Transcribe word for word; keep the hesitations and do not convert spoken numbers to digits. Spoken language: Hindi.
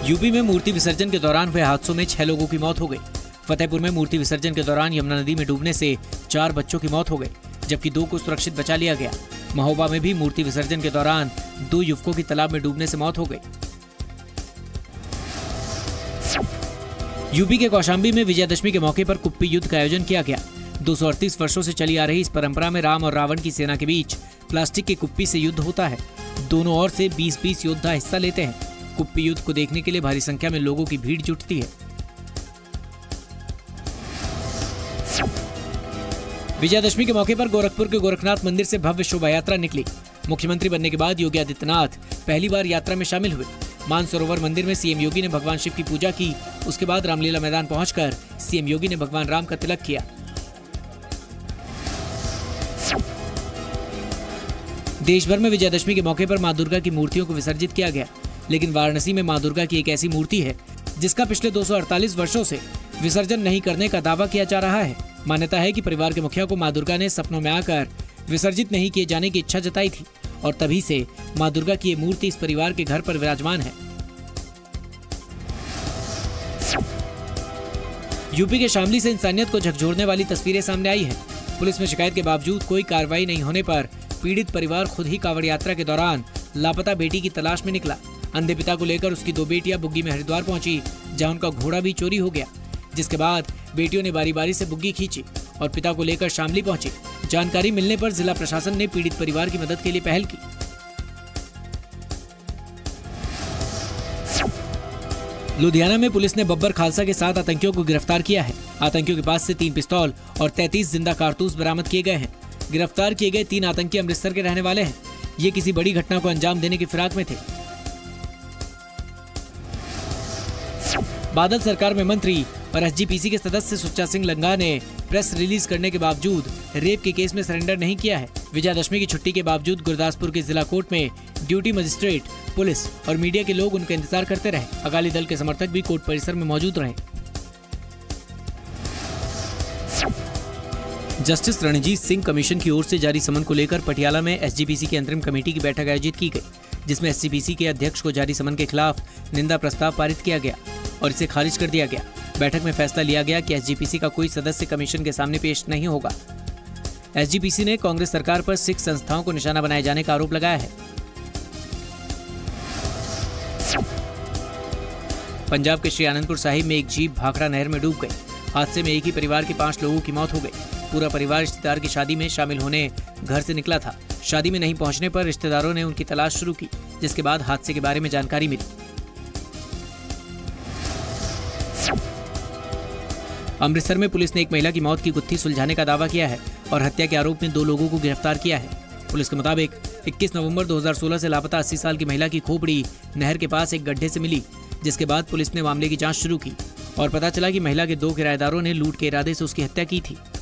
यूपी में मूर्ति विसर्जन के दौरान हुए हादसों में छह लोगों की मौत हो गई। फतेहपुर में मूर्ति विसर्जन के दौरान यमुना नदी में डूबने से चार बच्चों की मौत हो गई, जबकि दो को सुरक्षित बचा लिया गया। महोबा में भी मूर्ति विसर्जन के दौरान दो युवकों की तालाब में डूबने से मौत हो गई। यूपी के कौशाम्बी में विजयादशमी के मौके पर कुप्पी युद्ध का आयोजन किया गया। दो सौ अड़तीस वर्षों से चली आ रही इस परंपरा में राम और रावण की सेना के बीच प्लास्टिक के कुप्पी से युद्ध होता है। दोनों ओर से बीस बीस योद्धा हिस्सा लेते हैं। कुप्पी युद्ध को देखने के लिए भारी संख्या में लोगों की भीड़ जुटती है। विजयादशमी के मौके पर गोरखपुर के गोरखनाथ मंदिर से भव्य शोभा यात्रा निकली। मुख्यमंत्री बनने के बाद योगी आदित्यनाथ पहली बार यात्रा में शामिल हुए। मानसरोवर मंदिर में सीएम योगी ने भगवान शिव की पूजा की। उसके बाद रामलीला मैदान पहुंचकर सीएम योगी ने भगवान राम का तिलक किया। देश भर में विजयादशमी के मौके पर मां दुर्गा की मूर्तियों को विसर्जित किया गया, लेकिन वाराणसी में मां दुर्गा की एक ऐसी मूर्ति है जिसका पिछले दो सौ अड़तालीस वर्षों से विसर्जन नहीं करने का दावा किया जा रहा है। मान्यता है कि परिवार के मुखिया को मां दुर्गा ने सपनों में आकर विसर्जित नहीं किए जाने की इच्छा जताई थी और तभी से मां दुर्गा की ये मूर्ति इस परिवार के घर पर विराजमान है। यूपी के शामली से इंसानियत को झकझोरने वाली तस्वीरें सामने आई हैं। पुलिस में शिकायत के बावजूद कोई कार्रवाई नहीं होने पर पीड़ित परिवार खुद ही कांवड़ यात्रा के दौरान लापता बेटी की तलाश में निकला। अंधे पिता को लेकर उसकी दो बेटियां बुग्गी में हरिद्वार पहुंची, जहां उनका घोड़ा भी चोरी हो गया, जिसके बाद बेटियों ने बारी बारी से बुग्गी खींची और पिता को लेकर शामली पहुंची। जानकारी मिलने पर जिला प्रशासन ने पीड़ित परिवार की मदद के लिए पहल की। लुधियाना में पुलिस ने बब्बर खालसा के सात आतंकियों को गिरफ्तार किया है। आतंकियों के पास से तीन पिस्तौल और तैंतीस जिंदा कारतूस बरामद किए गए हैं। गिरफ्तार किए गए तीन आतंकी अमृतसर के रहने वाले हैं। ये किसी बड़ी घटना को अंजाम देने की फिराक में थे। बादल सरकार में मंत्री और एसजीपीसी के सदस्य सुच्चा सिंह लंगा ने प्रेस रिलीज करने के बावजूद रेप के केस में सरेंडर नहीं किया है। विजयादशमी की छुट्टी के बावजूद गुरदासपुर के जिला कोर्ट में ड्यूटी मजिस्ट्रेट, पुलिस और मीडिया के लोग उनका इंतजार करते रहे। अकाली दल के समर्थक भी कोर्ट परिसर में मौजूद रहे। जस्टिस रणजीत सिंह कमीशन की ओर से जारी समन को लेकर पटियाला में एसजीपीसी की अंतरिम कमेटी की बैठक आयोजित की गई, जिसमें एसजीपीसी के अध्यक्ष को जारी समन के खिलाफ निंदा प्रस्ताव पारित किया गया और इसे खारिज कर दिया गया। बैठक में फैसला लिया गया कि एसजीपीसी का कोई सदस्य कमीशन के सामने पेश नहीं होगा। एसजीपीसी ने कांग्रेस सरकार पर सिख संस्थाओं को निशाना बनाए जाने का आरोप लगाया है। पंजाब के श्री आनंदपुर साहिब में एक जीप भाखड़ा नहर में डूब गई। हादसे में एक ही परिवार के पांच लोगों की मौत हो गई। पूरा परिवार रिश्तेदार की शादी में शामिल होने घर से निकला था। शादी में नहीं पहुंचने पर रिश्तेदारों ने उनकी तलाश शुरू की, जिसके बाद हादसे के बारे में जानकारी मिली। अमृतसर में पुलिस ने एक महिला की मौत की गुत्थी सुलझाने का दावा किया है और हत्या के आरोप में दो लोगों को गिरफ्तार किया है। पुलिस के मुताबिक इक्कीस नवंबर दो हज़ार सोलह से लापता अस्सी साल की महिला की खोपड़ी नहर के पास एक गड्ढे से मिली, जिसके बाद पुलिस ने मामले की जांच शुरू की और पता चला कि महिला के दो किराएदारों ने लूट के इरादे से उसकी हत्या की थी।